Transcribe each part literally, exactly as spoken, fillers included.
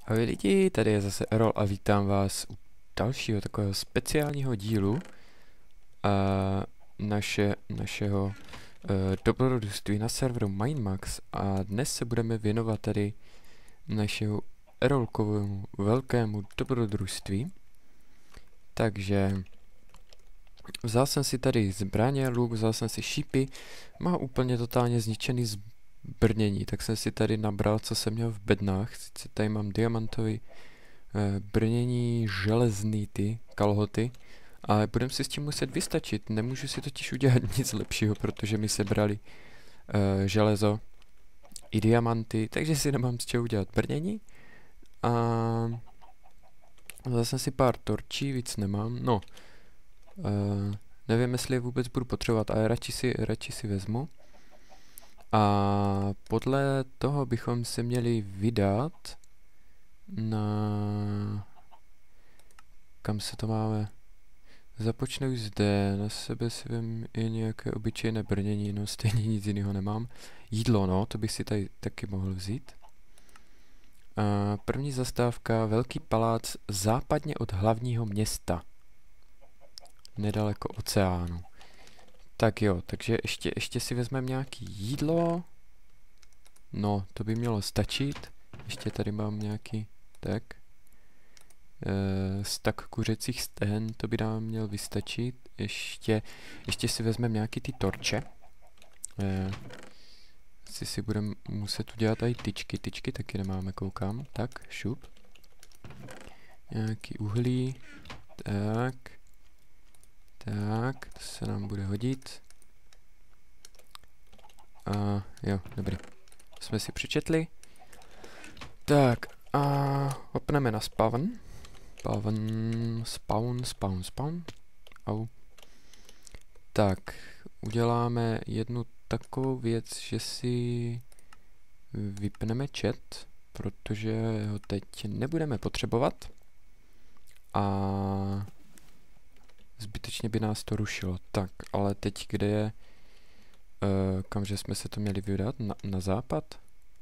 Ahoj lidi, tady je zase Errol a vítám vás u dalšího takového speciálního dílu a naše, našeho uh, dobrodružství na serveru Minemax. A dnes se budeme věnovat tady našeho Errolkovému velkému dobrodružství. Takže vzal jsem si tady zbraně, luk, vzal jsem si šípy, má úplně totálně zničený zbrnění, tak jsem si tady nabral, co jsem měl v bednách. Sice tady mám diamantový brnění, železný ty kalhoty, ale budem si s tím muset vystačit. Nemůžu si totiž udělat nic lepšího, protože mi sebrali uh, železo i diamanty, takže si nemám z čeho udělat brnění. A vzal jsem si pár torčí, víc nemám. No, uh, nevím, jestli je vůbec budu potřebovat, ale radši si, radši si vezmu. A podle toho bychom se měli vydat na... Kam se to máme? Započnu zde, na sebe si vem i nějaké obyčejné brnění, no stejně nic jiného nemám. Jídlo, no, to bych si tady taky mohl vzít. A první zastávka, velký palác západně od hlavního města. Nedaleko oceánu. Tak jo, takže ještě, ještě si vezmeme nějaký jídlo. No, to by mělo stačit. Ještě tady mám nějaký, tak. Uh, stak kuřecích stehen, to by nám měl vystačit. Ještě, ještě si vezmeme nějaký ty torče. Uh, si si budeme muset udělat i tyčky, tyčky taky nemáme, koukám. Tak, šup. Nějaký uhlí. Tak. Tak, to se nám bude hodit. A jo, dobrý. Jsme si přečetli. Tak, a hopneme na spawn. Spawn, spawn, spawn, spawn. Au. Tak, uděláme jednu takovou věc, že si vypneme chat, protože ho teď nebudeme potřebovat. A zbytečně by nás to rušilo. Tak, ale teď kde je, uh, kamže jsme se to měli vydat? Na, na západ?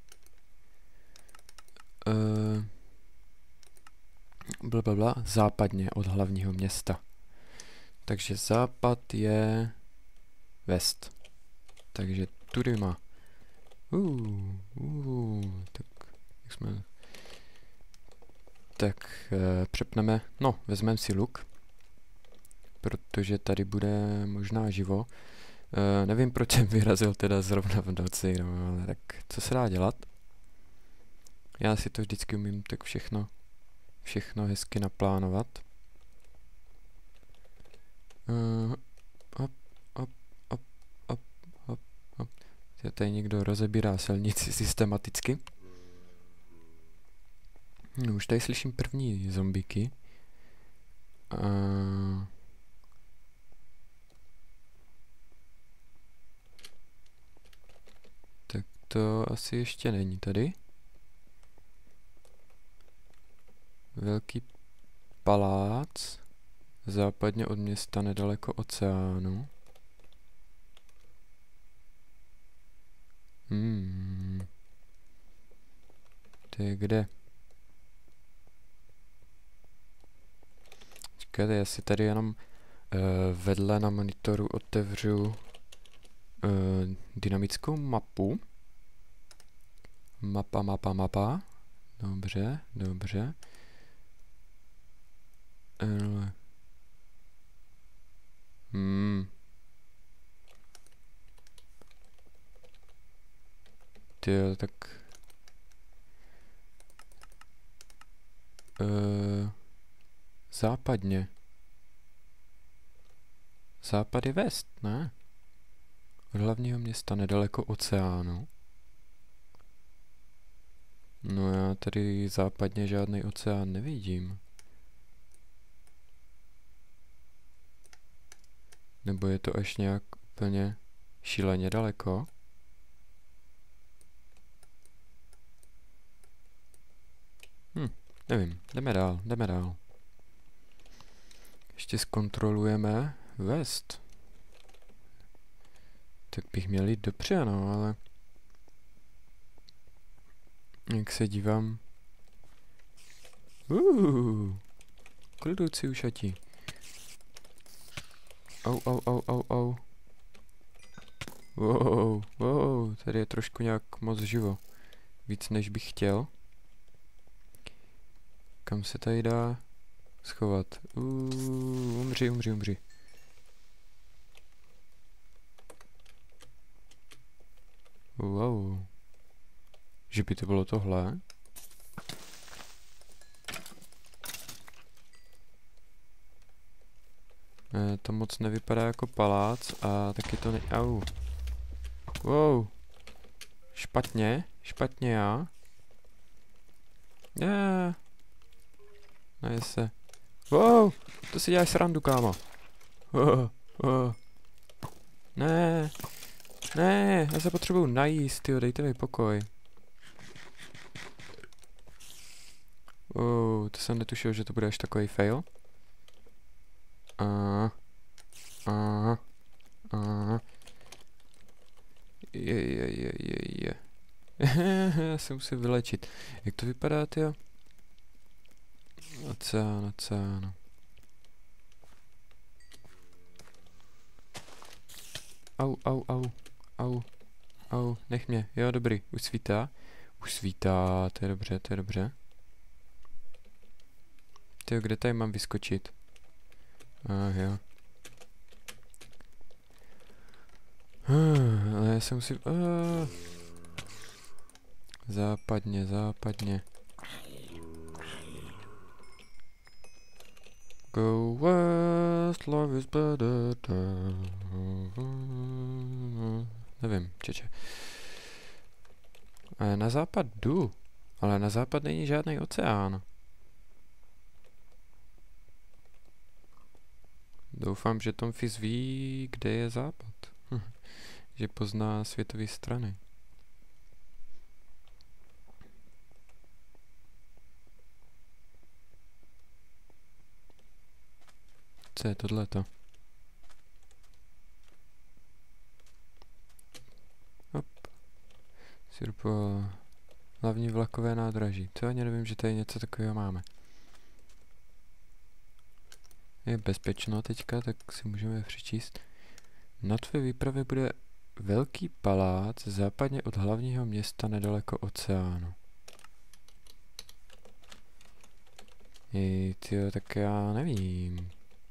Uh, blablabla, západně od hlavního města. Takže západ je west. Takže tudy má. Uh, uh, tak, jak jsme... Tak, uh, přepneme, no, vezmeme si luk. Protože tady bude možná živo. Uh, nevím, proč jsem vyrazil teda zrovna v noci, no, ale tak co se dá dělat? Já si to vždycky umím tak všechno, všechno hezky naplánovat. Uh, hop, hop, hop, hop, hop, hop. Tady někdo rozebírá silnici systematicky. No, už tady slyším první zombíky. Uh, tak to asi ještě není tady. Velký palác, západně od města, nedaleko oceánu. Hmm. To je kde? Čekajte, já si tady jenom uh, vedle na monitoru otevřu uh, dynamickou mapu. Mapa, mapa, mapa. Dobře, dobře. Uh, hmm. Tyjo, tak... Uh, západně. Západ je west, ne? Od hlavního města, nedaleko oceánu. No já tady západně žádný oceán nevidím. Nebo je to až nějak úplně šíleně daleko? Hm, nevím, jdeme dál, jdeme dál. Ještě zkontrolujeme west. Tak bych měl jít dobře, no, ale... Jak se dívám... Uh, klidoucí ušatí. Au, au, au, au, au. Wow, wow, tady je trošku nějak moc živo. Víc než bych chtěl. Kam se tady dá schovat? Uh, umři, umři, umři. Wow. Že by to bylo tohle? Ne, to moc nevypadá jako palác a taky to ne... Au. Wow. Špatně, špatně já. Ne. Ne se. Wow, to si děláš srandu, kámo. Oh, oh. Ne. Ne, já se potřebuju najíst, tyjo, dejte mi pokoj. Oh, to jsem netušil, že to bude až takový fail. A, a, a. Je, je, je, je, je. Já se musím vylečit. Jak to vypadá, tyjo? Oceán, oceán. Au, au, au, au, au, nech mě, jo, dobrý, už svítá. Už svítá, to je dobře, to je dobře. Tyjo, kde tady mám vyskočit? Ah, jo. Ah, ale já se musím... Ah. Západně, západně. Go west, love is better. Nevím, čeče. Ale na západ jdu, ale na západ není žádný oceán. Doufám, že Tom Fizz ví, kde je západ. Že pozná světové strany. Co je tohleto? Hop. Sirpo. Hlavní vlakové nádraží. To ani nevím, že tady něco takového máme. Je bezpečno teďka, tak si můžeme přečíst. Na tvé výpravě bude velký palác západně od hlavního města nedaleko oceánu. Ej, tyjo, tak já nevím.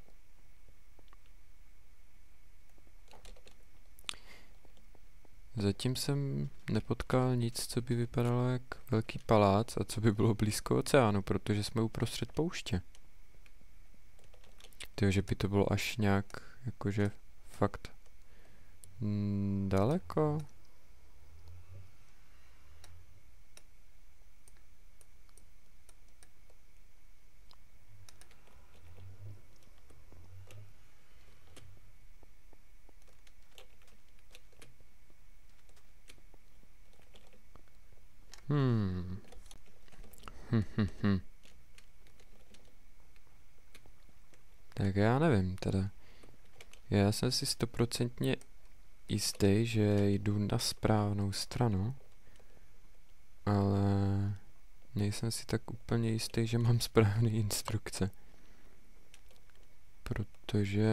Zatím jsem nepotkal nic, co by vypadalo jak velký palác a co by bylo blízko oceánu, protože jsme uprostřed pouště. Tyjo, že by to bylo až nějak, jakože fakt mm, daleko. Hmm. Hm, hm, hm. Tak já nevím teda. Já jsem si stoprocentně jistý, že jdu na správnou stranu, ale nejsem si tak úplně jistý, že mám správné instrukce. Protože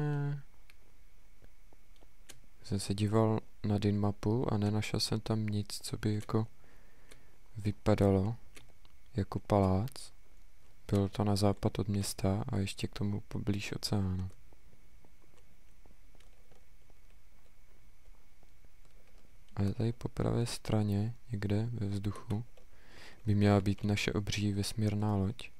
jsem se díval na Dinmapu a nenašel jsem tam nic, co by jako vypadalo jako palác. Bylo to na západ od města a ještě k tomu poblíž oceánu. Ale tady po pravé straně, někde ve vzduchu, by měla být naše obří vesmírná loď.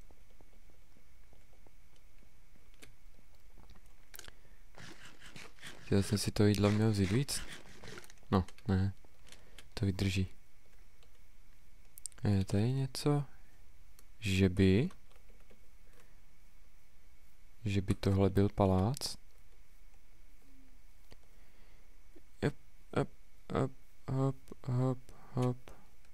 Chtěl jsem si to jídlo měl vzít víc? No, ne. To vydrží. Je tady něco? Že by... Že by tohle byl palác? Hop, hop, hop, hop, hop, hop.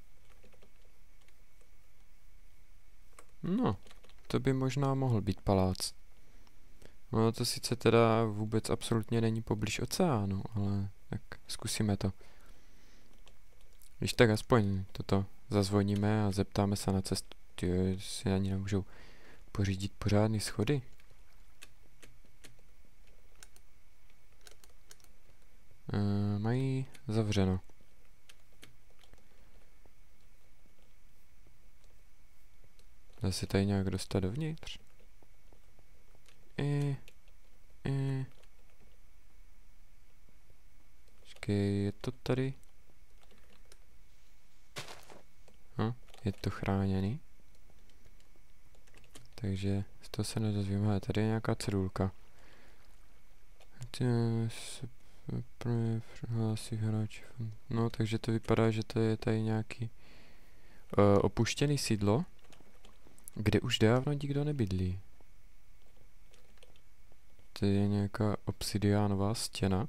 No, to by možná mohl být palác. No to sice teda vůbec absolutně není poblíž oceánu, ale tak zkusíme to. Když tak aspoň toto zazvoníme a zeptáme se na cestu. Ty si ani nemůžou pořídit pořádný schody. Uh, mají zavřeno. Dá se tady nějak dostat dovnitř? I, i. Počkej, je to tady? Hm, je to chráněný. Takže z toho se nedozvíme. Tady je nějaká cedulka. No, takže to vypadá, že to je tady nějaký uh, opuštěný sídlo, kde už dávno nikdo nebydlí. To je nějaká obsidiánová stěna.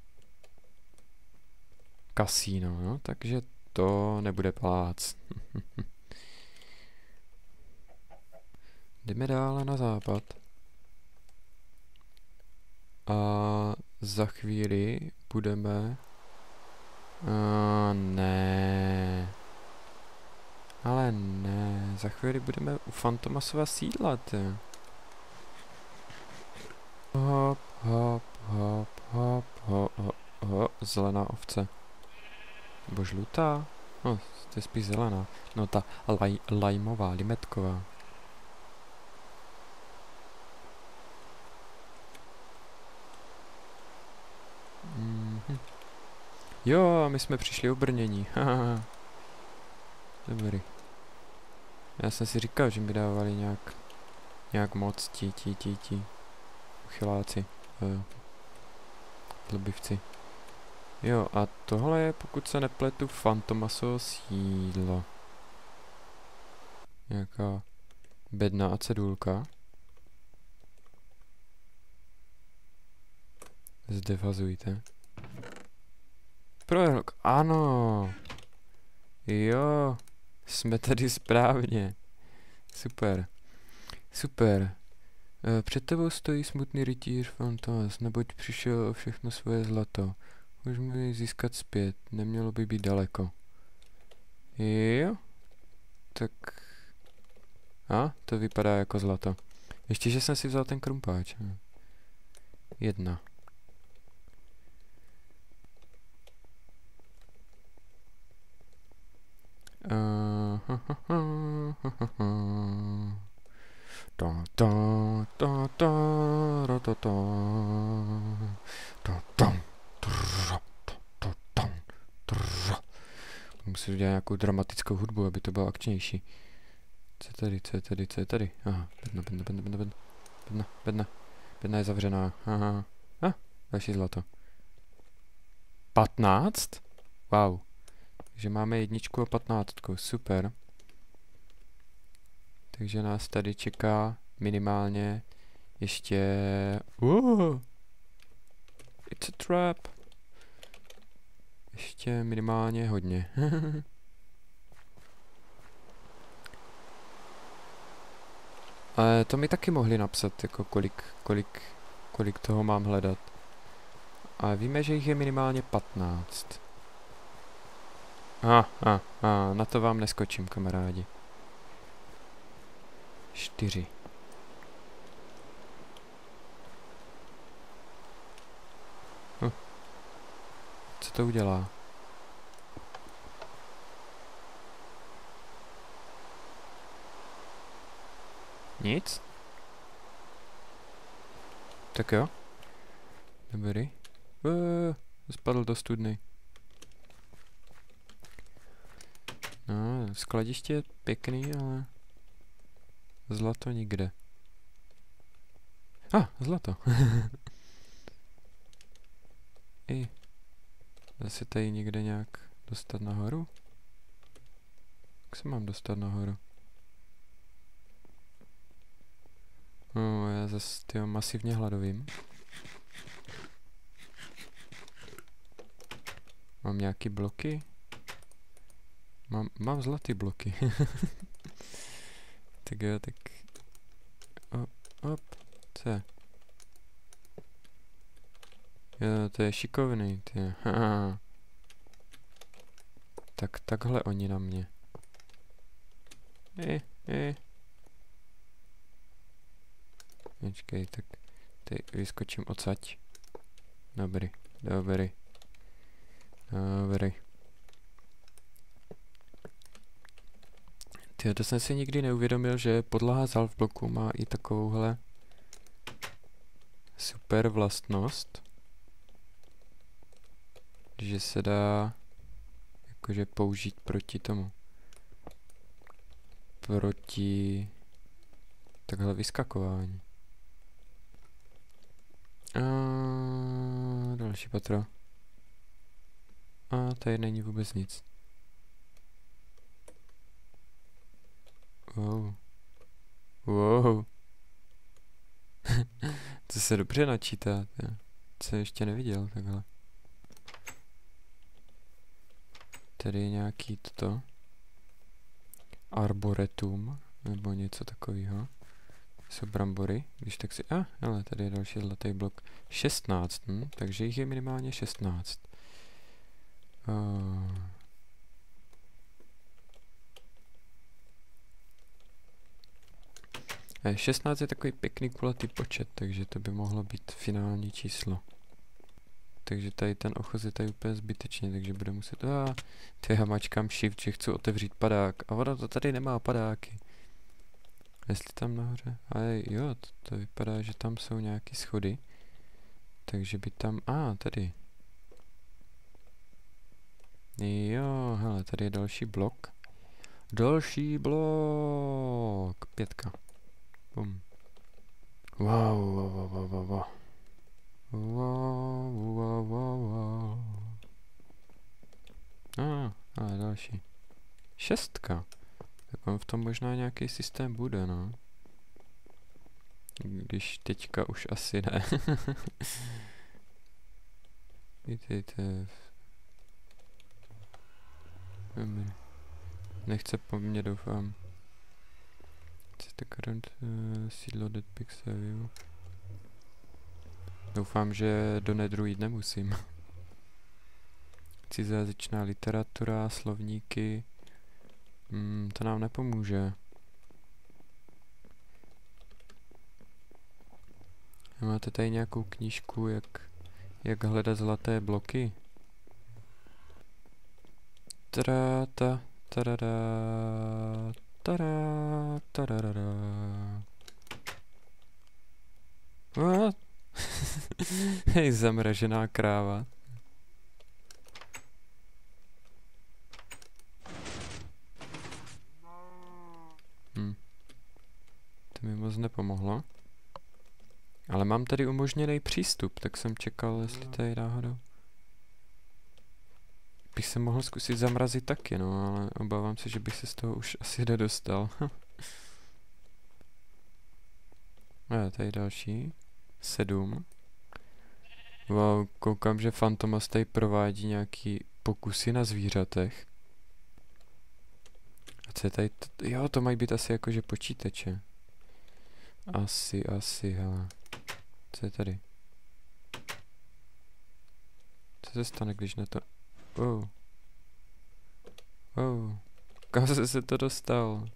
Kasíno, no, takže to nebude plác. Jdeme dále na západ. A za chvíli budeme... Uh, ne. Ale ne, za chvíli budeme u Fantomasova sídla, ty. Hop, hop, hop, hop, hop, hop, hop, zelená ovce. Nebo žlutá? No, to je spíš zelená. No, ta laj, lajmová, limetková. Mm-hmm. Jo, my jsme přišli o brnění. Dobrý. Já jsem si říkal, že mi dávali nějak, nějak moc ti, ti, ti, ti. Uchyláci. Uh, Zlobivci. Jo, a tohle je, pokud se nepletu, Fantomasovo sídlo. Nějaká bedna a cedulka. Zdevazujte. Prorok, ano. Jo, jsme tady správně. Super. Super. E, před tebou stojí smutný rytíř Fantomas, neboť přišel o všechno svoje zlato. Už mu jej získat zpět, nemělo by být daleko. Jo? Tak... A, to vypadá jako zlato. Ještě, že jsem si vzal ten krumpáč. Jedna. Uh, ha, ha, ha, ha, ha. Da, da, da, da, da, da, da. Da, da, da, da, da, da. Musím udělat nějakou dramatickou hudbu, aby to bylo akčnější. Co je tady, co je tady, co je tady? Aha, bedna, bedna, bedna, bedna, bedna, bedna, bedna, bedna je zavřená. Aha, ah, další zlato. patnáct? Wow. Takže máme jedničku a patnáctku, super. Takže nás tady čeká minimálně ještě... Uh, it's a trap. Ještě minimálně hodně. Ale to mi taky mohli napsat, jako kolik, kolik, kolik toho mám hledat. A víme, že jich je minimálně patnáct. A, a, a, na to vám neskočím, kamarádi. Čtyři. Hm. Co to udělá? Nic? Tak jo. Dobrý. Uuu, spadl do studny. No, skladiště je pěkný, ale... Zlato nikde. A, ah, zlato. I. Dá se tady někde nějak dostat nahoru? Jak se mám dostat nahoru? No, já zase tyjo, masivně hladovým. Mám nějaký bloky? Mám, mám zlatý bloky. Tak jo, tak... Op, op, co je? Jo, to je šikovný, ty. Tak takhle oni na mě. I, i. Počkej, tak teď vyskočím odsaď. Dobrý, dobrý. Dobrý. Tyjo, to jsem si nikdy neuvědomil, že podlaha z half bloku má i takovouhle super vlastnost, že se dá jakože použít proti tomu. Proti takhle vyskakování. A další patro. A tady není vůbec nic. Wow. Wow. To se dobře načítá. To jsem ještě neviděl takhle. Tady je nějaký toto. Arboretum. Nebo něco takového. Jsou brambory. Když tak si... A, ah, hele, tady je další zlatý blok. šestnáct, hm? Takže jich je minimálně šestnáct. Uh. šestnáct je takový pěkný kulatý počet, takže to by mohlo být finální číslo. Takže tady ten ochoz je tady úplně zbytečně, takže bude muset... Ah, ty já mačkám shift, že chci otevřít padák. A ono to tady nemá padáky. Jestli tam nahoře... A jo, to, to vypadá, že tam jsou nějaký schody. Takže by tam... A, ah, tady. Jo, hele, tady je další blok. Další blok. Pětka. Bum. Wow, wow, wow, wow, wow, wow. Wow, wow, wow, wow. A, ale další. Šestka. Tak on v tom možná nějaký systém bude, no. Když teďka už asi ne. Vítejte. Nechce po mně, doufám. The current uh, sídlo Dead Pixel View. Doufám, že do nedru jít nemusím. Cizojazyčná literatura, slovníky. Hmm, to nám nepomůže. Máte tady nějakou knížku, jak, jak hledat zlaté bloky? Tada, ta, tadada, tada, tadada. What? Hej, zamražená kráva. Hm. To mi moc nepomohlo. Ale mám tady umožněný přístup, tak jsem čekal, jestli tady náhodou. Bych se mohl zkusit zamrazit taky, no, ale obávám se, že bych se z toho už asi nedostal. A tady další. Sedm. Wow, koukám, že Fantomas tady provádí nějaký pokusy na zvířatech. A co je tady? T jo, to mají být asi jakože počítače. Asi, asi, hele. Co je tady? Co se stane, když na to... Oh. Oh. Kam se se to dostal?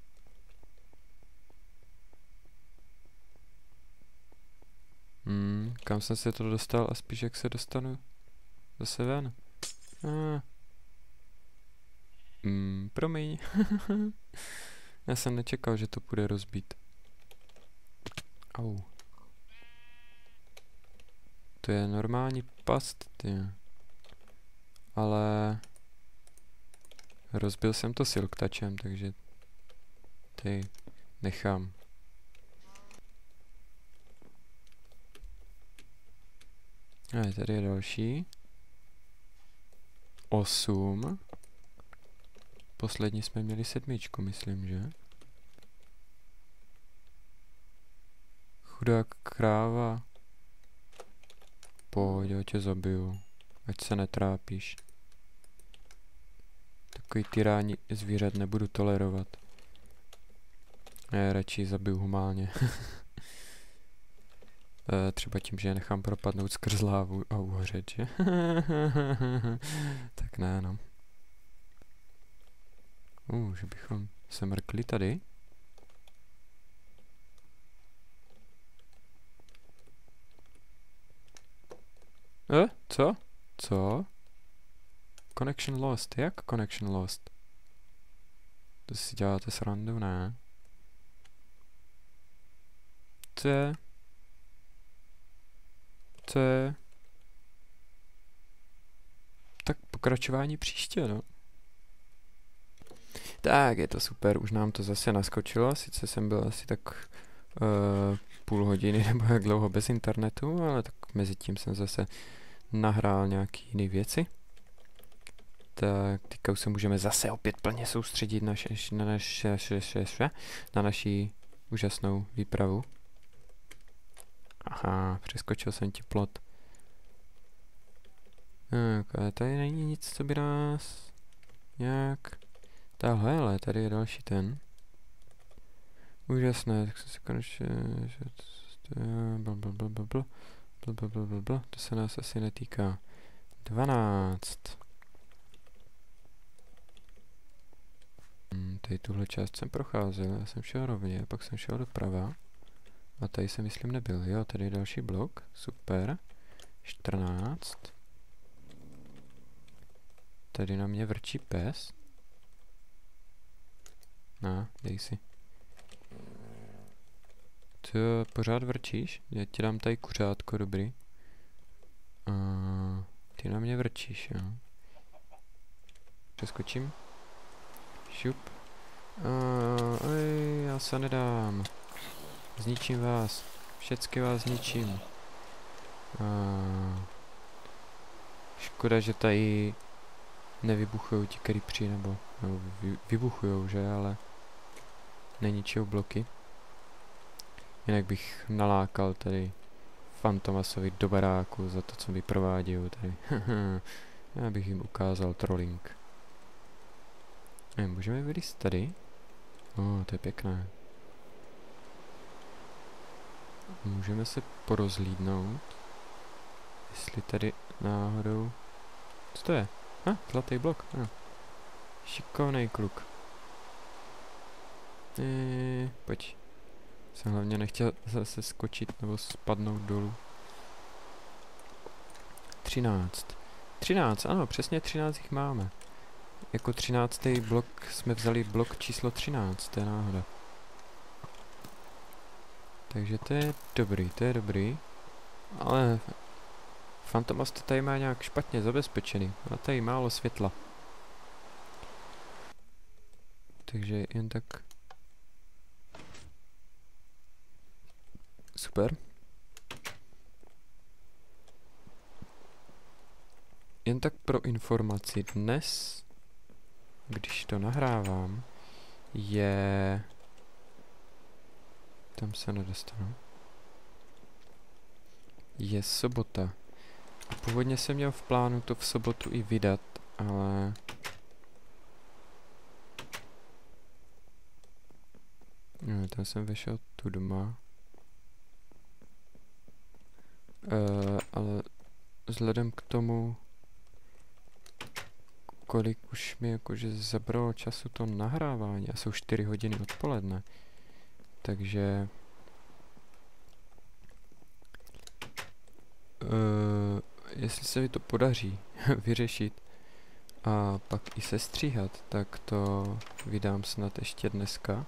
Hmm, kam jsem se to dostal a spíš jak se dostanu zase ven. Ah. Hmm, promiň. Já jsem nečekal, že to půjde rozbít. Au. To je normální past, ty. Ale rozbil jsem to silk touchem, takže ty nechám. A tady je další. Osm. Poslední jsme měli sedmičku, myslím, že? Chudák kráva. Pojď, já tě zabiju. Ať se netrápíš. Takový tyrání zvířat nebudu tolerovat. Já radši zabiju humálně. e, třeba tím, že je nechám propadnout skrz lávu a uhořet, že? Tak ne, no. Uh, že bychom se mrkli tady. Eh? Co? Co? Connection lost. Jak connection lost? To si děláte srandu, ne? Co je? Co je? Tak pokračování příště, no. Tak, je to super, už nám to zase naskočilo, sice jsem byl asi tak uh, půl hodiny nebo jak dlouho bez internetu, ale tak mezi tím jsem zase nahrál nějaký jiné věci. Tak teďka už se můžeme zase opět plně soustředit na, šeš, na, naš, šeš, na naší úžasnou výpravu. Aha, přeskočil jsem ti plot. Tak, ale tady není nic, co by nás nějak... Tahle, ale tady je další ten. Úžasné, tak jsem si konečně... To se nás asi netýká. dvanáct. Hmm, tady tuhle část jsem procházel, já jsem šel rovně, pak jsem šel doprava. A tady jsem myslím nebyl, jo, tady je další blok, super. čtrnáct. Tady na mě vrčí pes. No, dej si. Ty pořád vrčíš? Já ti dám tady kuřátko, dobrý. A ty na mě vrčíš, jo. Přeskočím. Šup. A, ej, já se nedám. Zničím vás. Všecky vás zničím. A, škoda, že tady nevybuchujou ti creepři, nebo, nebo vy, vybuchujou, že, ale neničijou bloky. Jinak bych nalákal tady Fantomasovi do baráku za to, co mi provádějí tady. Já bych jim ukázal trolling. E, můžeme vylízt tady? O, oh, to je pěkné. Můžeme se porozhlídnout. Jestli tady náhodou... Co to je? Ha, zlatý blok. Ah. Šikovnej kluk. E, pojď. Jsem hlavně nechtěl zase skočit nebo spadnout dolů. třináct. třináct, ano, přesně třináct jich máme. Jako třináctý blok jsme vzali blok číslo třináct, to je náhoda. Takže to je dobrý, to je dobrý. Ale Fantomas to tady má nějak špatně zabezpečený. Má tady málo světla. Takže jen tak... Super. Jen tak pro informaci, dnes, když to nahrávám, je... Tam se nedostanu. Je sobota. A původně jsem měl v plánu to v sobotu i vydat, ale... No, tam jsem vešel tu doma. Uh, ale vzhledem k tomu, kolik už mi jakože zabralo času to nahrávání, a jsou čtyři hodiny odpoledne, takže uh, jestli se mi to podaří vyřešit a pak i sestříhat, tak to vydám snad ještě dneska.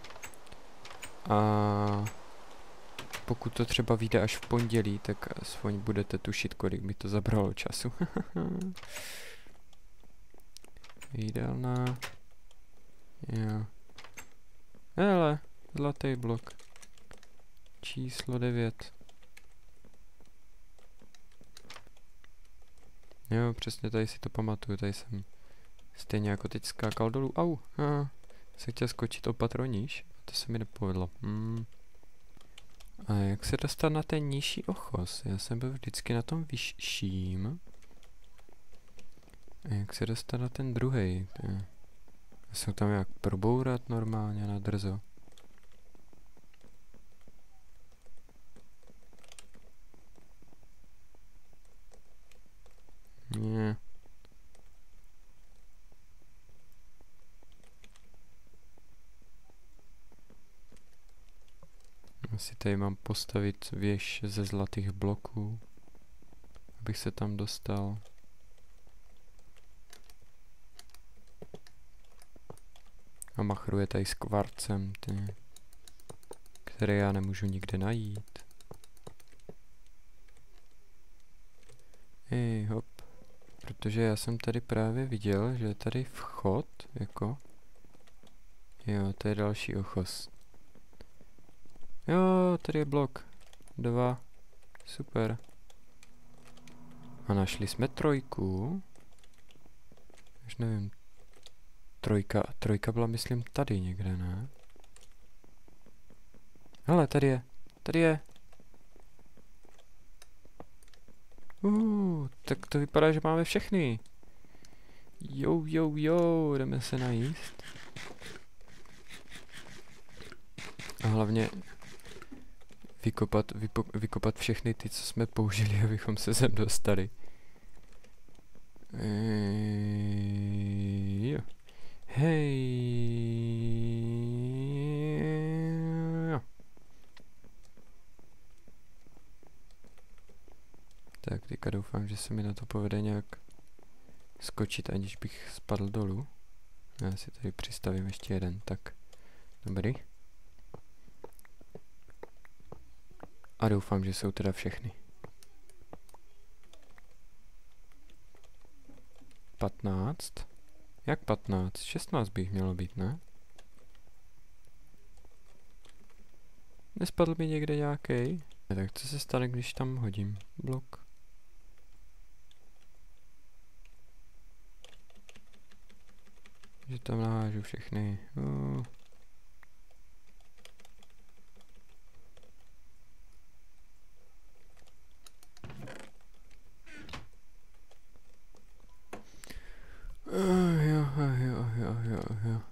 A pokud to třeba vyjde až v pondělí, tak aspoň budete tušit, kolik mi to zabralo času. Jídelná. Jo. Hele, zlatý blok. Číslo devět. Jo, přesně tady si to pamatuju, tady jsem stejně jako teď skákal dolů. Au, ah, jsem chtěl skočit opatroníž, a to se mi nepovedlo. Hmm. A jak se dostat na ten nižší ochos? Já jsem byl vždycky na tom vyšším. A jak se dostat na ten druhej? Já jsem tam jak probourat normálně na drzo. Ne. Asi tady mám postavit věž ze zlatých bloků. abych se tam dostal. A machruje tady s kvarcem, ty, které já nemůžu nikde najít. Ej, hop. Protože já jsem tady právě viděl, že je tady vchod, jako. Jo, to je další ochos. Jo, tady je blok. Dva. Super. A našli jsme trojku. Už nevím. Trojka, trojka byla, myslím, tady někde, ne? Hele, tady je. Tady je. Uh, tak to vypadá, že máme všechny. Jo, jo, jo, jdeme se najíst. A hlavně vykopat, vypo, vykopat všechny ty, co jsme použili, abychom se sem dostali. Eee, jo. Hej. Jo. Tak, teďka doufám, že se mi na to povede nějak skočit, aniž bych spadl dolů. Já si tady přistavím ještě jeden, tak. Dobrý. A doufám, že jsou teda všechny. patnáct. Jak patnáct? šestnáct bych mělo být, ne? Nespadl mi někde nějaký? Tak co se stane, když tam hodím blok? Že tam nahážu všechny. Uh. Uh, jo, jo, jo, jo, jo.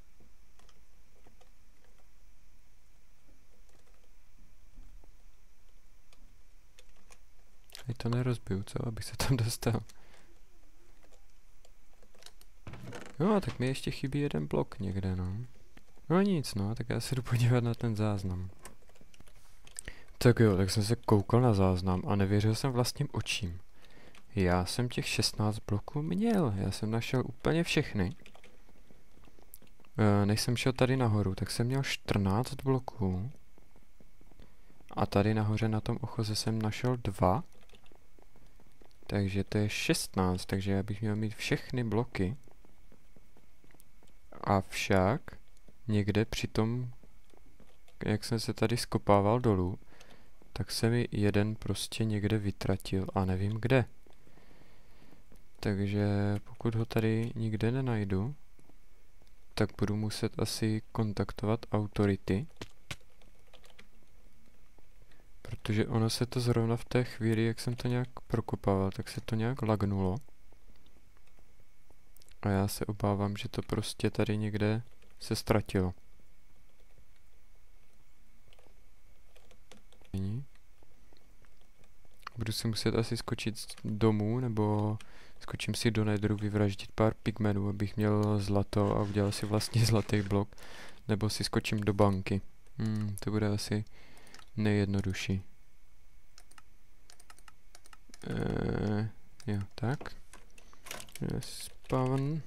Teď to nerozbiju, co? Abych se tam dostal. No, tak mi ještě chybí jeden blok někde, no. No nic, no, tak já se jdu podívat na ten záznam. Tak jo, tak jsem se koukal na záznam a nevěřil jsem vlastním očím. Já jsem těch šestnáct bloků měl, já jsem našel úplně všechny. E, než jsem šel tady nahoru, tak jsem měl čtrnáct bloků. A tady nahoře na tom ochoze jsem našel dva. Takže to je šestnáct, takže já bych měl mít všechny bloky. Avšak někde při tom, jak jsem se tady skopával dolů, tak se mi jeden prostě někde vytratil a nevím kde. Takže pokud ho tady nikde nenajdu, tak budu muset asi kontaktovat autority. Protože ono se to zrovna v té chvíli, jak jsem to nějak prokopával, tak se to nějak lagnulo. A já se obávám, že to prostě tady někde se ztratilo. Budu si muset asi skočit domů, nebo skočím si do nedru, vyvraždit pár pigmenů, abych měl zlato a udělal si vlastně zlatý blok. Nebo si skočím do banky. Hmm, to bude asi nejjednodušší. Eee, jo, tak. Spawn.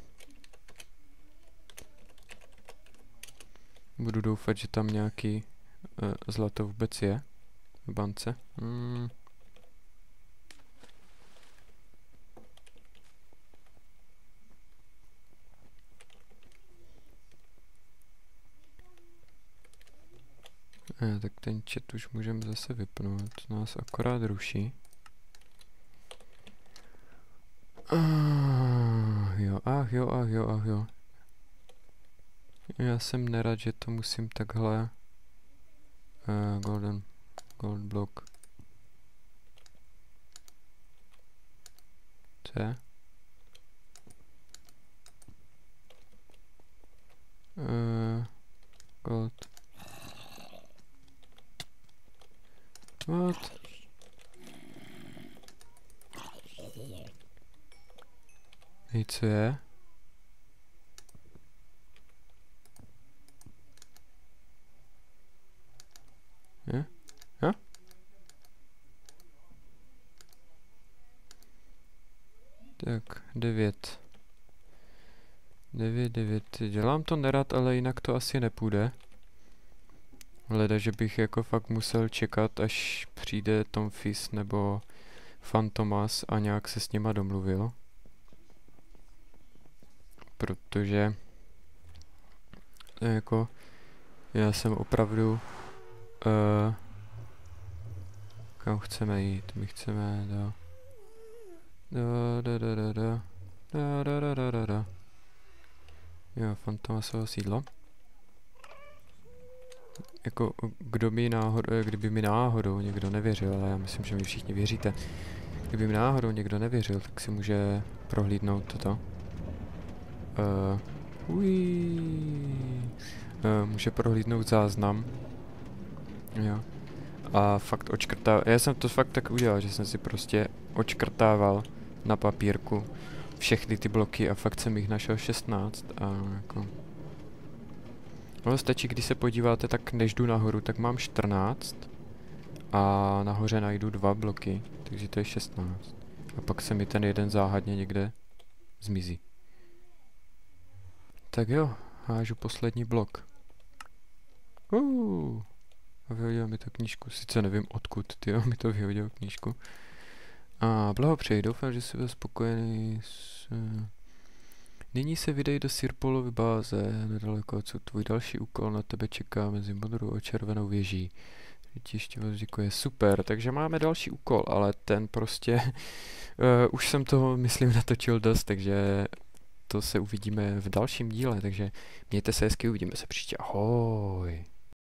Budu doufat, že tam nějaký uh, zlato vůbec je v bance. Hmm. A, tak ten chat už můžeme zase vypnout, nás akorát ruší. Ah, jo, ach jo, ach jo, ach jo. Já jsem nerad, že to musím takhle uh, golden, gold block. Co je? Uh, gold. What? Hej, co je? Je? Jo? Tak, devět. Devět, devět. Dělám to nerad, ale jinak to asi nepůjde. Hleda, že bych jako fakt musel čekat, až přijde Tom Fizz nebo Fantomas a nějak se s nima domluvil. Protože jako já jsem opravdu uh, kam chceme jít? My chceme do do do do do do do do do do do do jo, Fantomasovo sídlo. Jako, kdo mi náhodou, kdyby mi náhodou někdo nevěřil, ale já myslím, že mi všichni věříte, kdyby mi náhodou někdo nevěřil, tak si může prohlídnout toto. Uh, ují, uh, může prohlídnout záznam. Jo. A fakt očkrtával, já jsem to fakt tak udělal, že jsem si prostě očkrtával na papírku všechny ty bloky a fakt jsem jich našel šestnáct a jako... No stačí, když se podíváte, tak než jdu nahoru, tak mám čtrnáct a nahoře najdu dva bloky, takže to je šestnáct. A pak se mi ten jeden záhadně někde zmizí. Tak jo, hážu poslední blok. Uh, a vyhodil mi to knížku, sice nevím odkud, tyjo, mi to vyhodil knížku. A blahopřeji, doufám, že jsi byl spokojený s... Nyní se vydej do Sirpolovy báze, nedaleko odsud. Tvůj další úkol na tebe čeká mezi modrou a červenou věží. Ještě vás děkuji, super, takže máme další úkol, ale ten prostě, uh, už jsem toho, myslím, natočil dost, takže to se uvidíme v dalším díle, takže mějte se hezky, uvidíme se příště, ahoj.